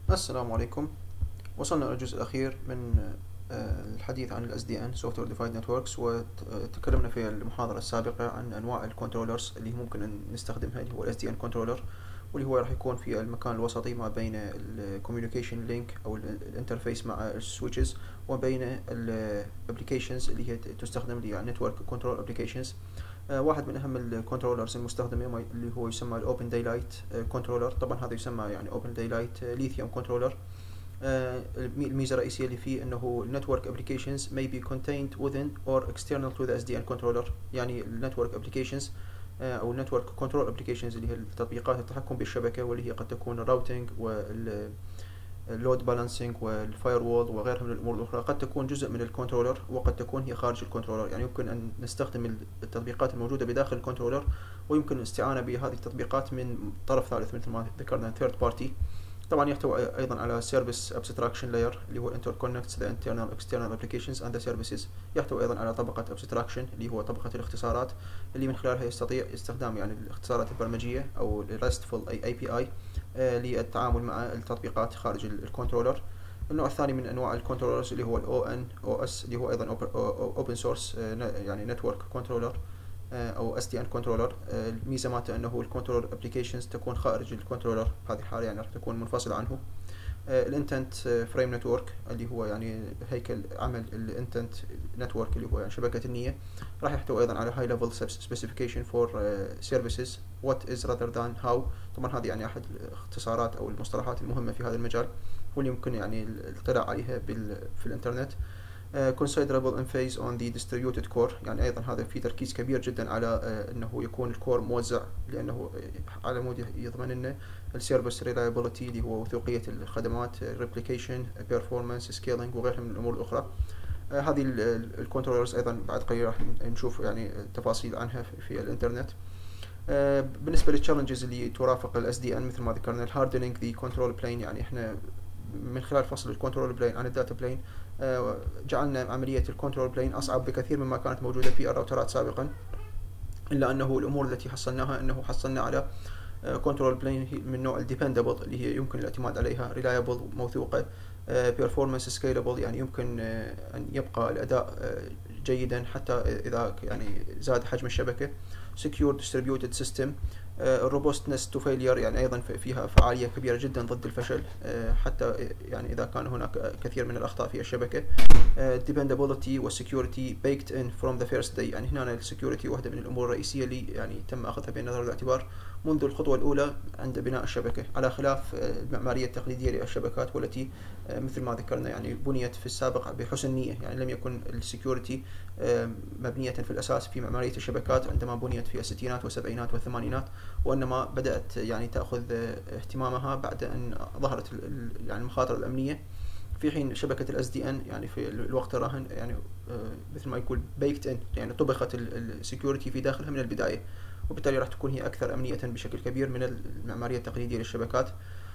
السلام عليكم. وصلنا إلى الجزء الأخير من الحديث عن ال SDN Software Defined Networks، وتكلمنا في المحاضرة السابقة عن أنواع الكنترولرز اللي ممكن أن نستخدمها، اللي هو ال SDN كنترولر، واللي هو راح يكون في المكان الوسطي ما بين ال Communication Link أو الانترفيس مع السويتشز، وبين ال Applications اللي هي تستخدم ل Network Control Applications. واحد من أهم الكنترولرز المستخدمة اللي هو يسمى ال Open Daylight كنترولر. طبعا هذا يسمى يعني Open Daylight Lithium كنترولر. الميزة الرئيسية اللي فيه انه network applications may be contained within or external to the SDN controller. يعني network applications او network control applications اللي هي التطبيقات التحكم بالشبكة، واللي هي قد تكون الراوتينج واللود بالانسنج والفاير وول وغيرها من الامور الاخرى، قد تكون جزء من الكنترولر وقد تكون هي خارج الكنترولر. يعني يمكن ان نستخدم التطبيقات الموجودة بداخل الكنترولر، ويمكن الاستعانة بهذه التطبيقات من طرف ثالث مثل ما ذكرنا third party. طبعا يحتوي ايضا على Service Abstraction Layer اللي هو interconnects the internal external applications and the services. يحتوي ايضا على طبقة Abstraction اللي هو طبقة الاختصارات، اللي من خلالها يستطيع استخدام يعني الاختصارات البرمجية او RESTful API للتعامل مع التطبيقات خارج الكنترولر. النوع الثاني من انواع الكنترولرز اللي هو ال ONOS، اللي هو ايضا Open Source يعني Network Controller او SDN كنترولر. الميزه مالته انه الكنترول ابلكيشنز تكون خارج الكنترولر، بهذه الحاله يعني راح تكون منفصله عنه. الانتنت فريم نتورك اللي هو يعني هيكل عمل الانتنت نتورك اللي هو يعني شبكه النيه، راح يحتوي ايضا على هاي ليفل سبيسيفيكيشن فور سيرفيسز وات از راذر ذان هاو. طبعا هذه يعني احد الاختصارات او المصطلحات المهمه في هذا المجال، واللي يمكن يعني الاطلاع عليها في الانترنت. considerable emphasis on the distributed core، يعني أيضا هذا في تركيز كبير جدا على أنه يكون الكور موزع، لأنه على مود يضمن لنا السيرفيس reliability اللي هو وثوقية الخدمات، replication performance scaling وغيرها من الأمور الأخرى. هذه الكنترولرز أيضا بعد قليل راح نشوف يعني تفاصيل عنها في الإنترنت. بالنسبة للتشالنجز اللي ترافق ال SDN مثل ما ذكرنا hardening the control plane، يعني احنا من خلال فصل الكنترول بلين عن الداتا بلين جعلنا عملية الكنترول بلين أصعب بكثير مما كانت موجودة في الراوترات سابقا، إلا أنه الأمور التي حصلناها أنه حصلنا على كنترول بلين من نوع الديبندبل اللي هي يمكن الاعتماد عليها، ريلايبل موثوقة، بيرفورمانس سكيلبل يعني يمكن أن يبقى الأداء جيدا حتى إذا يعني زاد حجم الشبكة، secure distributed system، robustness to failure يعني أيضا فيها فعالية كبيرة جدا ضد الفشل حتى يعني إذا كان هناك كثير من الأخطاء في الشبكة. dependability و security baked in from the first day، يعني هنا السكيورتي واحدة من الأمور الرئيسية اللي يعني تم أخذها بعين النظر والاعتبار منذ الخطوة الأولى عند بناء الشبكة، على خلاف المعمارية التقليدية للشبكات والتي مثل ما ذكرنا يعني بنيت في السابق بحسن نية. يعني لم يكن السكيورتي مبنية في الأساس في معمارية الشبكات عندما بنيت في الستينات والسبعينات والثمانينات، وإنما بدأت يعني تأخذ اهتمامها بعد أن ظهرت يعني المخاطر الأمنية، في حين شبكة ال SDN يعني في الوقت الراهن يعني مثل ما يقول baked in، يعني طبخت السكيورتي في داخلها من البداية، وبالتالي راح تكون هي أكثر أمنية بشكل كبير من المعمارية التقليدية للشبكات.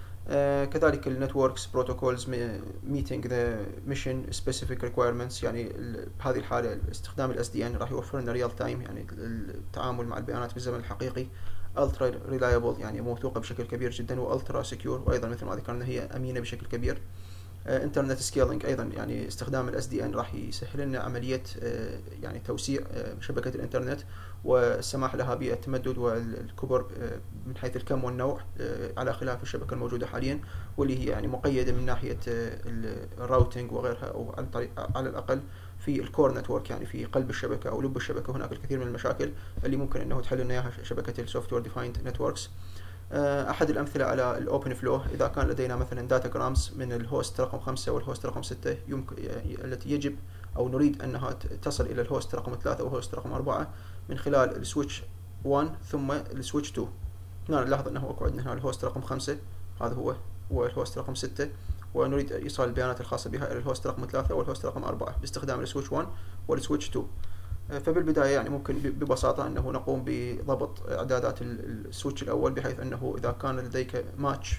كذلك النتوركس بروتوكولز meeting the mission specific requirements، يعني بهذه الحالة استخدام ال SDN راح يوفر لنا real time يعني التعامل مع البيانات بالزمن الحقيقي، ultra reliable يعني موثوقة بشكل كبير جدا، والترا secure وأيضا مثل ما ذكرنا هي أمينة بشكل كبير. انترنت سكيلينج ايضا يعني استخدام الاس دي ان راح يسهل لنا عمليه يعني توسيع شبكه الانترنت والسماح لها بالتمدد والكبر من حيث الكم والنوع، على خلاف الشبكه الموجوده حاليا واللي هي يعني مقيده من ناحيه الراوتينج وغيرها، او على الاقل في الكور نتورك يعني في قلب الشبكه او لب الشبكه هناك الكثير من المشاكل اللي ممكن انه تحل لنا اياها شبكه السوفت وير ديفايند نتوركس. أحد الأمثلة على الأوبن فلو، إذا كان لدينا مثلا داتا جرامز من الهوست رقم 5 والهوست رقم 6 يمكن التي يجب أو نريد أنها تصل إلى الهوست رقم 3 والهوست رقم 4 من خلال السويتش 1 ثم السويتش 2. هنا نلاحظ أنه أكو عندنا هنا الهوست رقم 5 هذا هو والهوست رقم 6، ونريد إيصال البيانات الخاصة بها إلى الهوست رقم 3 والهوست رقم 4 باستخدام السويتش 1 والسويتش 2. فبالبداية يعني ممكن ببساطة أنه نقوم بضبط إعدادات السويتش الأول، بحيث أنه إذا كان لديك ماتش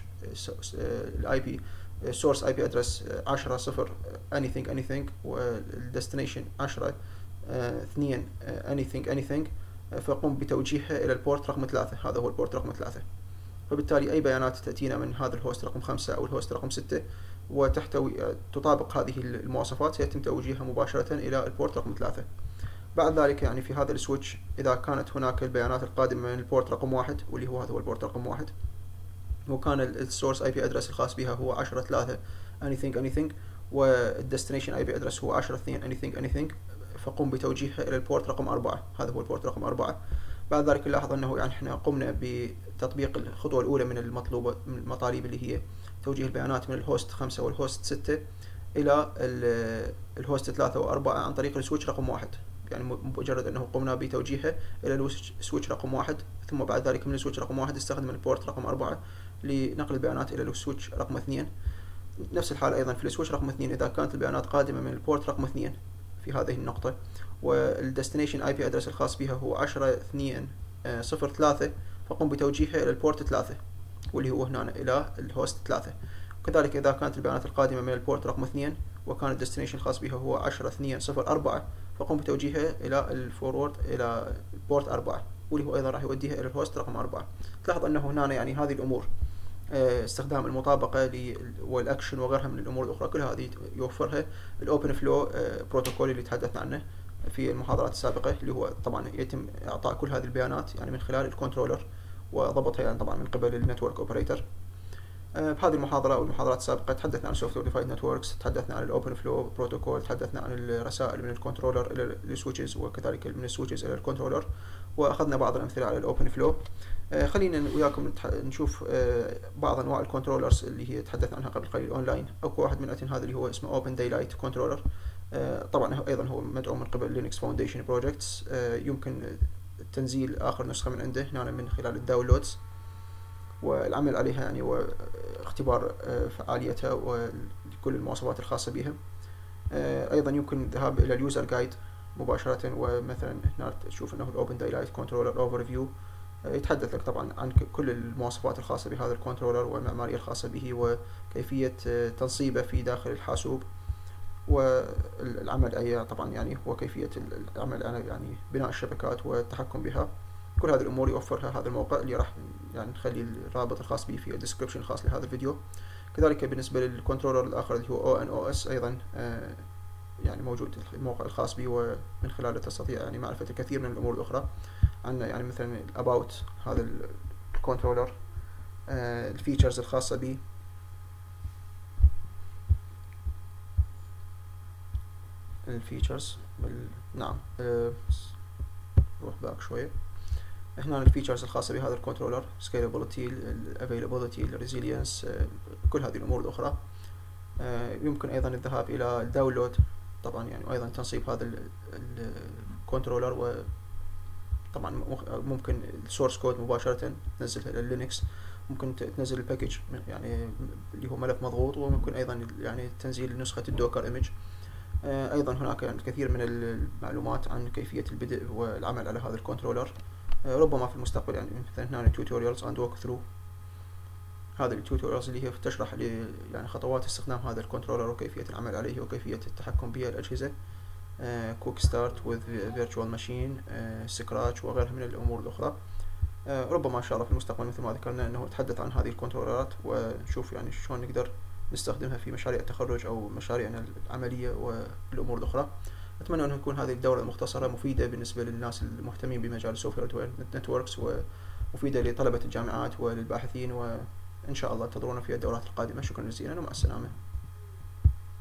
الاي بي سورس اي بي ادرس 10.0 anything والديستنيشن 10.2 anything فقم بتوجيهها إلى البورت رقم 3، هذا هو البورت رقم 3. فبالتالي أي بيانات تأتينا من هذا الهوست رقم 5 أو الهوست رقم 6 وتحتوي تطابق هذه المواصفات سيتم توجيهها مباشرة إلى البورت رقم 3. بعد ذلك يعني في هذا السويتش إذا كانت هناك البيانات القادمة من البورت رقم 1 واللي هو هذا هو البورت رقم 1 وكان السورس اي بي ادرس الخاص بها هو 10.3 anything والديستنيشن اي بي ادرس هو 10.2 anything فقم بتوجيهها الى البورت رقم 4. هذا هو البورت رقم 4. بعد ذلك نلاحظ انه يعني احنا قمنا بتطبيق الخطوه الاولى من المطلوبه من المطالب اللي هي توجيه البيانات من الهوست 5 والهوست 6 الى الهوست 3 و4 عن طريق السويتش رقم 1. يعني مجرد انه قمنا بتوجيهها الى السويتش رقم 1 ثم بعد ذلك من السويتش رقم 1 استخدم البورت رقم 4 لنقل البيانات الى السويتش رقم 2. نفس الحال ايضا في السويتش رقم 2 اذا كانت البيانات قادمه من البورت رقم 2 في هذه النقطه والديستنيشن اي بي ادرس الخاص بها هو 10.2.0.3 فقم بتوجيهها الى البورت 3 واللي هو هنا الى الهوست 3. وكذلك اذا كانت البيانات القادمه من البورت رقم 2 وكان الديستنيشن الخاص بها هو 10.2.0.4 فقم بتوجيهها الى الفورورد الى البورت 4 واللي هو ايضا راح يوديها الى الهوست رقم 4. تلاحظ انه هنا يعني هذه الامور استخدام المطابقة والاكشن وغيرها من الامور الاخرى كل هذه يوفرها الاوبن فلو بروتوكول اللي تحدثنا عنه في المحاضرات السابقة اللي هو طبعا يتم اعطاء كل هذه البيانات يعني من خلال الكنترولر وضبطها يعني طبعا من قبل النتورك اوبريتور. بهذه المحاضرة والمحاضرات السابقة تحدثنا عن سوفتوير ديفايند نتوركس، تحدثنا عن الاوبن فلو بروتوكول، تحدثنا عن الرسائل من الكنترولر الى السويتشز وكذلك من السويتشز الى الكنترولر واخذنا بعض الامثلة على الاوبن فلو. خلينا وياكم نشوف بعض انواع الكنترولرز اللي هي تحدثنا عنها قبل قليل اونلاين. اكو واحد من هذا اللي هو اسمه اوبن دايلايت كنترولر، طبعا ايضا هو مدعوم من قبل لينكس فاونديشن بروجكتس، يمكن تنزيل اخر نسخة من عنده هنا من خلال الداونلودز والعمل عليها يعني واختبار فعاليتها وكل المواصفات الخاصة بها. ايضا يمكن الذهاب الى اليوزر جايد مباشرة ومثلا هنا تشوف انه الاوبن دايلايت كنترولر اوفر فيو يتحدث لك طبعا عن كل المواصفات الخاصة بهذا الكنترولر والمعمارية الخاصة به وكيفية تنصيبه في داخل الحاسوب والعمل عليه طبعا يعني وكيفية العمل على يعني بناء الشبكات والتحكم بها. كل هذه الامور يوفرها هذا الموقع اللي راح يعني نخلي الرابط الخاص به في الديسكربشن الخاص لهذا الفيديو. كذلك بالنسبة للكنترولر الاخر اللي هو ONOS ايضا يعني موجود الموقع الخاص به ومن خلاله تستطيع يعني معرفة الكثير من الامور الاخرى عنا يعني مثلا about هذا الكنترولر، الفيتشرز الخاصة به، الفيتشرز نعم نروح باك شوية. هنا الفيتشرز الخاصة بهذا الكنترولر scalability availability resilience كل هذه الأمور الأخرى. يمكن أيضا الذهاب إلى الداونلود طبعا يعني وأيضا تنصيب هذا الكنترولر وطبعا ممكن السورس كود مباشرة تنزلها إلى لينكس، ممكن تنزل الباكج يعني اللي هو ملف مضغوط وممكن أيضا يعني تنزيل نسخة الدوكر ايمج. أيضا هناك يعني الكثير من المعلومات عن كيفية البدء والعمل على هذا الكنترولر. ربما في المستقبل يعني مثلا هنا توتوريالز اند ووك ثرو، هذه التوتوريالز اللي هي تشرح لي يعني خطوات استخدام هذا الكنترولر وكيفية العمل عليه وكيفية التحكم بالأجهزة، كويك ستارت with virtual machine، سكراتش وغيرها من الأمور الأخرى. ربما إن شاء الله في المستقبل مثل ما ذكرنا أنه نتحدث عن هذه الكنترولرات ونشوف يعني شلون نقدر نستخدمها في مشاريع التخرج أو مشاريعنا العملية والأمور الأخرى. أتمنى أن تكون هذه الدورة المختصرة مفيدة بالنسبة للناس المهتمين بمجال سوفتوير نتوركس ومفيدة لطلبة الجامعات وللباحثين، وإن شاء الله انتظرونا في الدورات القادمة. شكرا جزيلا ومع السلامة.